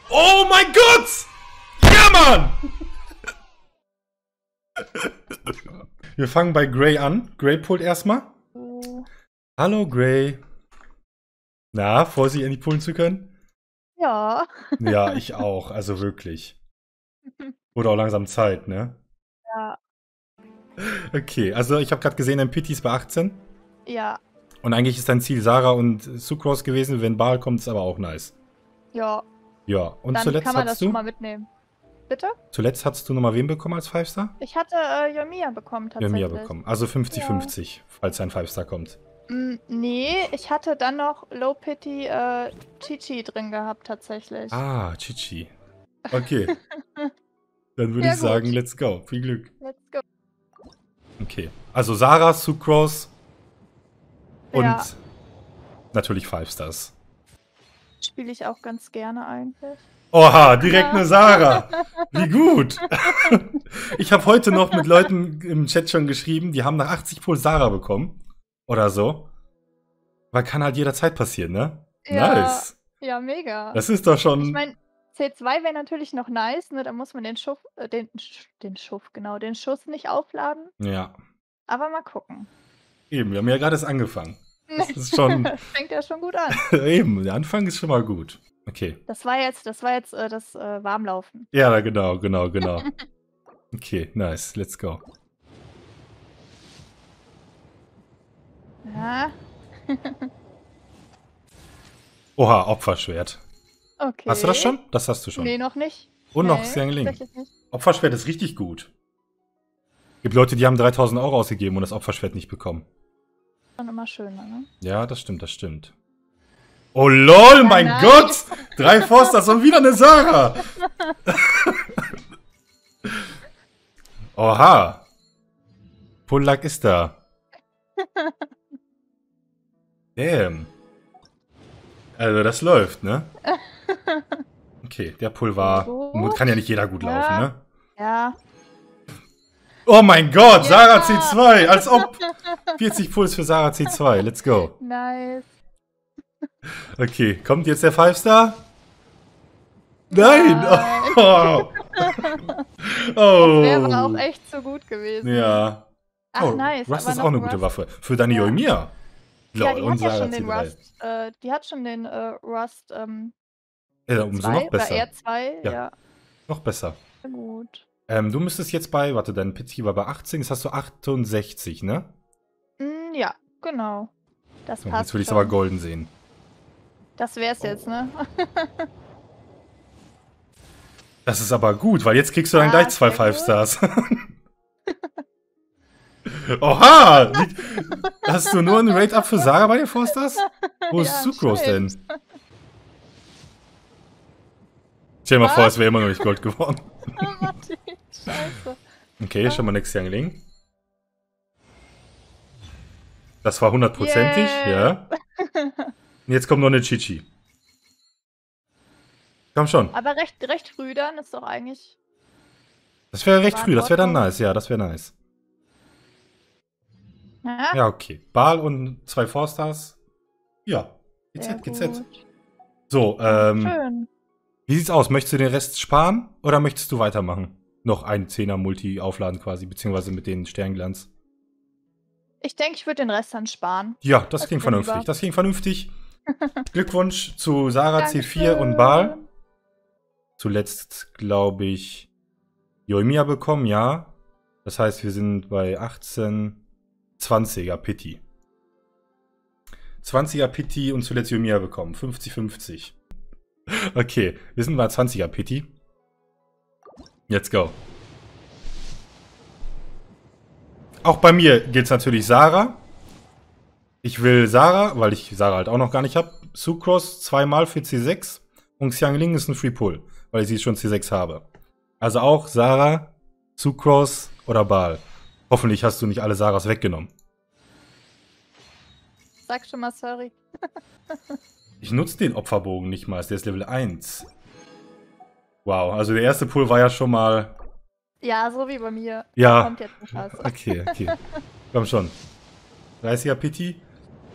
Oh mein Gott! Ja, Mann! Wir fangen bei Gray an. Gray pullt erstmal. Hallo, Gray. Na, Vorsicht, Andy pullen zu können? Ja. Ja, ich auch. Also wirklich. Wurde auch langsam Zeit, ne? Ja. Okay, also ich habe gerade gesehen, dein Pity ist bei 18. Ja. Und eigentlich ist dein Ziel Sarah und Sucrose gewesen. Wenn Baal kommt, ist aber auch nice. Ja. Ja, und Dann zuletzt kann man das hattest du? schon mal mitnehmen. Bitte? Zuletzt hattest du nochmal wen bekommen als 5-Star? Ich hatte Yoimiya bekommen tatsächlich. Yoimiya bekommen. Also 50-50, falls ein 5-Star kommt. Nee, ich hatte dann noch Low Pity Chichi drin gehabt tatsächlich. Ah, Chichi. Okay. Dann würde Ja, ich sagen, gut. let's go. Viel Glück. Let's go. Okay. Also Sarah, Sucrose und Ja. natürlich 5-Stars. Spiele ich auch ganz gerne eigentlich. Oha, direkt eine Sarah. Wie gut. Ich habe heute noch mit Leuten im Chat schon geschrieben, die haben nach 80 Puls Sarah bekommen. Oder so. Weil kann halt jederzeit passieren, ne? Ja, Nice. ja, mega. Das ist doch schon... Ich meine, C2 wäre natürlich noch nice, ne? Da muss man den Schuss nicht aufladen. Ja. Aber mal gucken. Eben, wir haben ja gerade erst angefangen. Das ist schon... Fängt ja schon gut an. Eben, der Anfang ist schon mal gut. Okay. Das war jetzt das Warmlaufen. Ja, genau. Okay, nice. Let's go. Ja. Oha, Opferschwert. Okay. Hast du das schon? Das hast du schon. Nee, noch nicht. Und noch Nee, Xiangling. tatsächlich nicht. Opferschwert ist richtig gut. Gibt Leute, die haben 3000 Euro ausgegeben und das Opferschwert nicht bekommen. Schon immer schöner, ne? Ja, das stimmt, das stimmt. Oh lol, mein nein. Gott! 3 Forsters und wieder eine Sarah! Oha! Pullack ist da. Damn. Also das läuft, ne? Okay, der Pull war... Gut. Kann ja nicht jeder gut laufen, Ja. ne? Ja. Oh mein Gott, Sarah C2, als ob. 40 Puls für Sarah C2, let's go. Nice. Okay, kommt jetzt der 5-Star? Nein! Oh. Oh. Der war auch echt so gut gewesen. Ja. Ach, Oh, nice. Rust aber ist noch auch eine gute Rust. Waffe. Für deine Ja. Yoimiya. Ja, die und hat ja Sarah schon den C3. Rust. Die hat schon den Rust Ja, umso 2 noch besser. oder R2. Ja. Ja. Noch besser. Sehr gut. Du müsstest jetzt bei, warte, dein Pity war bei 18, jetzt hast du 68, ne? Ja, genau. Das So, passt jetzt will ich es schon. aber golden sehen. Das wär's jetzt, ne? Das ist aber gut, weil jetzt kriegst du dann gleich 2 sehr gut. 5-Stars. Oha! Hast du nur einen Rate-Up für Sarah bei den Forsters? Wo ist Ja, Sucrose denn? anscheinend. Stell dir mal vor, Was? es wäre immer noch nicht Gold geworden. Martin, scheiße. Okay, schon mal nix Xiangling. Das war 100%ig, ja. Und jetzt kommt noch eine Chichi. Komm schon. Aber recht früh dann ist doch eigentlich... Das wäre recht War früh, in das wäre dann Ordnung. nice, ja, das wäre nice. Ja, Ja, okay. Baal und 2 Forstars. Ja, sehr GZ. gut. So, Schön. wie sieht's aus? Möchtest du den Rest sparen oder möchtest du weitermachen? Noch ein 10er Multi aufladen quasi, beziehungsweise mit den Sternglanz. Ich denke, ich würde den Rest dann sparen. Ja, das Das klingt klingt vernünftig. lieber. Das klingt vernünftig. Glückwunsch zu Sarah C4 und Dankeschön. Baal. Zuletzt, glaube ich, Yoimiya bekommen, ja. Das heißt, wir sind bei 18, 20er Pity. 20er Pity und zuletzt Yoimiya bekommen. 50-50. Okay, wir sind bei 20er Pity. Let's go. Auch bei mir gilt es natürlich Sarah. Ich will Sarah, weil ich Sarah halt auch noch gar nicht habe. Sucrose 2-mal für C6. Und Xiangling ist ein Free Pull, weil ich sie schon C6 habe. Also auch Sarah, Sucrose oder Baal. Hoffentlich hast du nicht alle Sarahs weggenommen. Sag schon mal sorry. Ich nutze den Opferbogen nicht mal, der ist Level 1. Wow, also der erste Pull war ja schon mal... Ja, so wie bei mir. Ja. Kommt jetzt noch was. Okay. Komm schon. 30er Pity.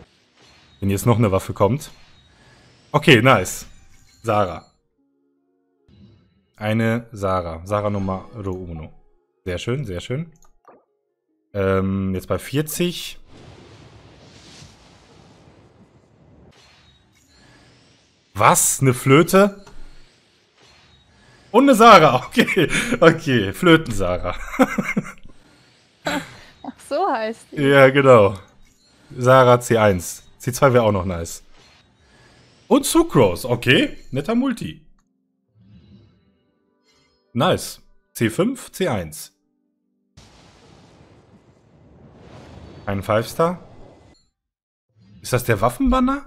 Wenn jetzt noch eine Waffe kommt. Okay, nice. Sarah. eine Sarah. Sarah Nummer uno. Sehr schön, sehr schön. Jetzt bei 40. Was? Eine Flöte? Und eine Sarah. Okay, okay. Flöten-Sarah. Ach, so heißt die. Ja, genau. Sarah C1. C2 wäre auch noch nice. Und Sucrose. Okay, netter Multi. Nice. C5, C1. Ein 5-Star. Ist das der Waffenbanner?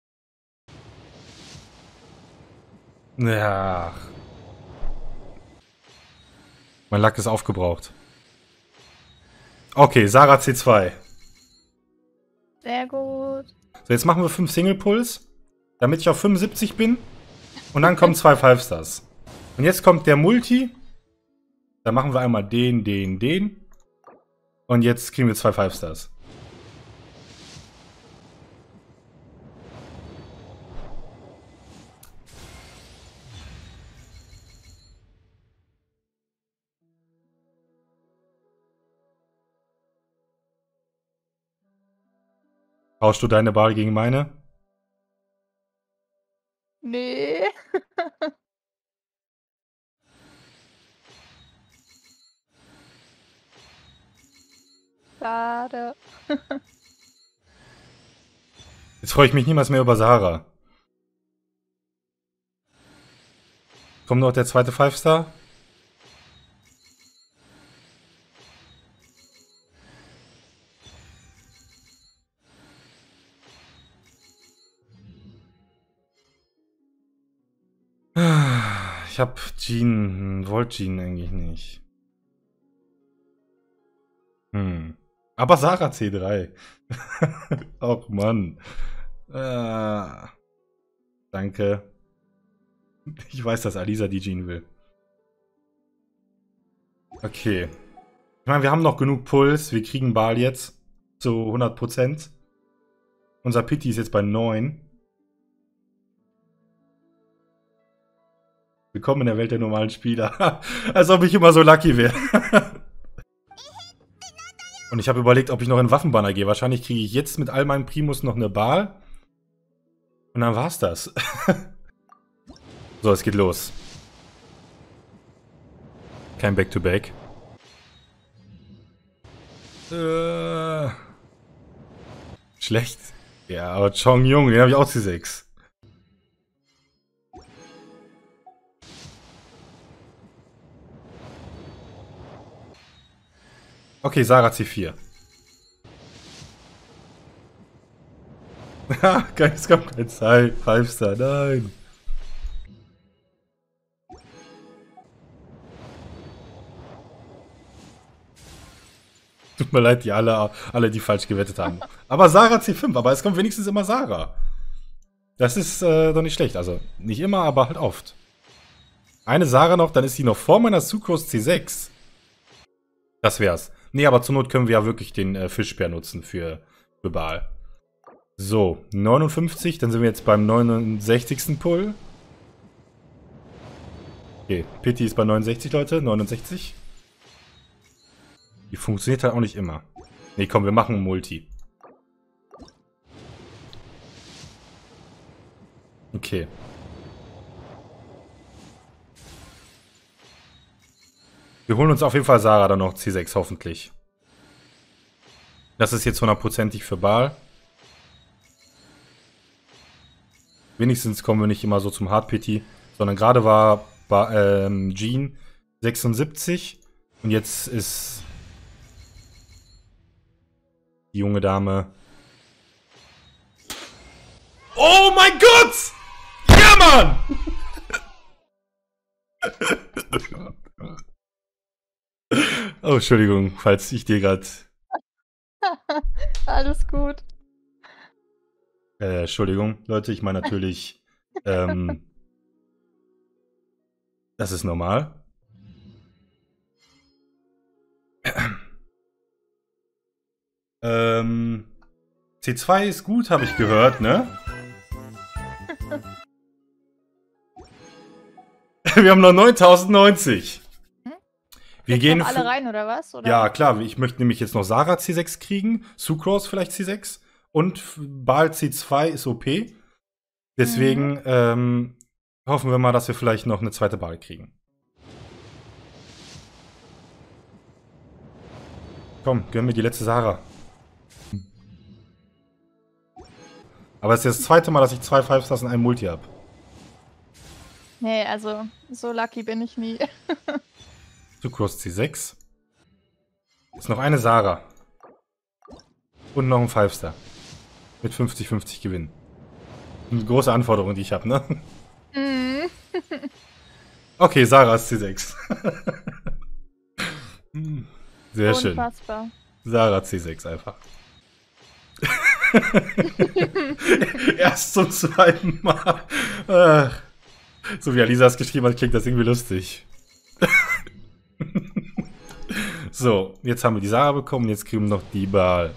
Ja. Mein Lack ist aufgebraucht. Okay, Sarah C2. Sehr gut. So, jetzt machen wir 5 Single Pulls, damit ich auf 75 bin. Und dann kommen 2 5-Stars. Und jetzt kommt der Multi. Da machen wir einmal den. Und jetzt kriegen wir 2 5-Stars. Tauschst du deine Ball gegen meine? Nee. Schade. Jetzt freue ich mich niemals mehr über Sarah. Kommt noch der zweite 5-Star? Ich hab Jean, wollte Jean eigentlich nicht. Aber Sarah C3. Och Mann. Danke. Ich weiß, dass Alisa die Jean will. Okay. Ich meine, wir haben noch genug Puls. Wir kriegen Ball jetzt zu 100%. Unser Pity ist jetzt bei 9. Willkommen in der Welt der normalen Spieler. Als ob ich immer so lucky wäre. Und ich habe überlegt, ob ich noch in Waffenbanner gehe. Wahrscheinlich kriege ich jetzt mit all meinen Primus noch eine Ball. Und dann war's das. So, es geht los. Kein Back-to-Back. Schlecht. Ja, aber Chong Jung, den habe ich auch C6. Okay, Sarah C4. Es kommt kein 5-Star, nein. Tut mir leid, die alle, die falsch gewettet haben. Aber Sarah C5, aber es kommt wenigstens immer Sarah. Das ist doch nicht schlecht. Also, nicht immer, aber halt oft. Eine Sarah noch, dann ist sie noch vor meiner Sucrose C6. Das wär's. Nee, aber zur Not können wir ja wirklich den Fischbär nutzen für Ball. So, 59, dann sind wir jetzt beim 69. Pull. Okay, Pity ist bei 69, Leute, 69. Die funktioniert halt auch nicht immer. Nee, komm, wir machen ein Multi. Okay. Wir holen uns auf jeden Fall Sarah dann noch C6, hoffentlich. Das ist jetzt 100%ig für Ball. Wenigstens kommen wir nicht immer so zum Hard Pity, sondern gerade war Jean 76 und jetzt ist die junge Dame. Oh mein Gott! Ja, Mann! Oh, Entschuldigung, falls ich dir gerade... Alles gut. Entschuldigung, Leute, ich meine natürlich, das ist normal. C2 ist gut, habe ich gehört, ne? Wir haben noch 9090. Wir Jetzt gehen noch alle rein, oder was? Oder? Ja, klar. Ich möchte nämlich jetzt noch Sarah C6 kriegen. Sucrose vielleicht C6. Und Baal C2 ist OP. Deswegen hoffen wir mal, dass wir vielleicht noch eine zweite Baal kriegen. Komm, gönnen wir die letzte Sarah. Aber es ist das zweite Mal, dass ich 2 5-Stars in einem Multi habe. Nee, also so lucky bin ich nie. Sucrose C6. Ist noch eine Sarah. Und noch ein 5-Star. Mit 50-50 Gewinn. Eine große Anforderung, die ich habe, ne? Mhm. Okay, Sarah ist C6. Sehr schön. Unfassbar. Sarah C6 einfach. Erst zum zweiten Mal. Ach. So wie Alisa es geschrieben hat, klingt das irgendwie lustig. So, jetzt haben wir die Sarah bekommen, jetzt kriegen wir noch die Baal.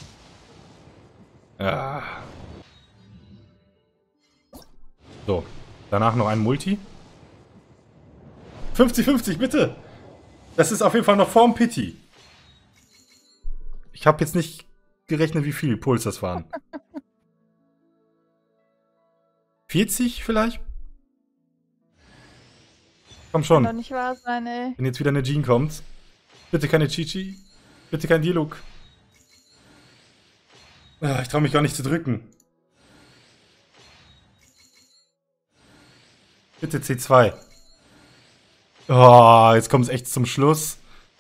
Ah. So, danach noch ein Multi. 50-50, bitte! Das ist auf jeden Fall noch vorm Pity. Ich habe jetzt nicht gerechnet, wie viel Puls das waren. 40 vielleicht? Komm schon. Kann doch nicht wahr sein, ey. Wenn jetzt wieder eine Jean kommt. Bitte keine Chichi. Bitte kein Dialog. Ich traue mich gar nicht zu drücken. Bitte C2. Oh, jetzt kommt es echt zum Schluss.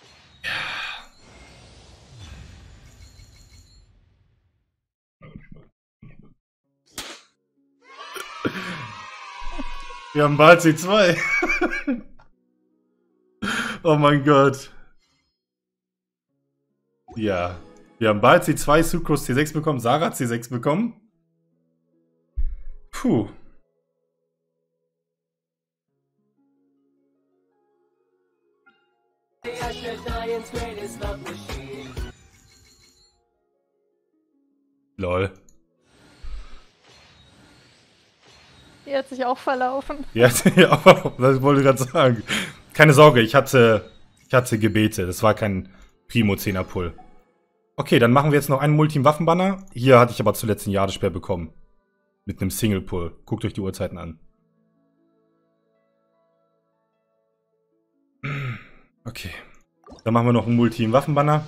Wir haben bald C2. Oh mein Gott. Ja. Wir haben bald C2, Sucrose C6 bekommen, Sarah C6 bekommen. Puh. Lol. Die hat sich auch verlaufen. Ja, das wollte ich gerade sagen. Keine Sorge, ich hatte Gebete. Das war kein Primo 10er Pull. Okay, dann machen wir jetzt noch einen Multi-Waffenbanner. Hier hatte ich aber zuletzt einen Jadesperr bekommen. Mit einem Single Pull. Guckt euch die Uhrzeiten an. Okay. Dann machen wir noch einen Multi-Waffenbanner.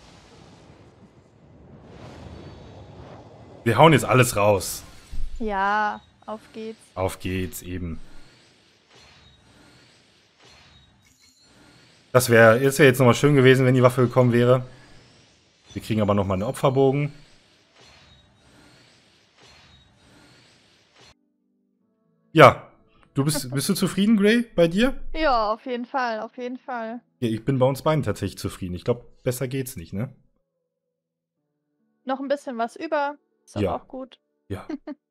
Wir hauen jetzt alles raus. Ja, auf geht's. Auf geht's, eben. Das wäre jetzt nochmal schön gewesen, wenn die Waffe gekommen wäre. Wir kriegen aber nochmal einen Opferbogen. Ja, bist du zufrieden, Gray, bei dir? Ja, auf jeden Fall, auf jeden Fall. Ja, ich bin bei uns beiden tatsächlich zufrieden. Ich glaube, besser geht's nicht, ne? Noch ein bisschen was über. Ist aber Ja. auch gut. Ja.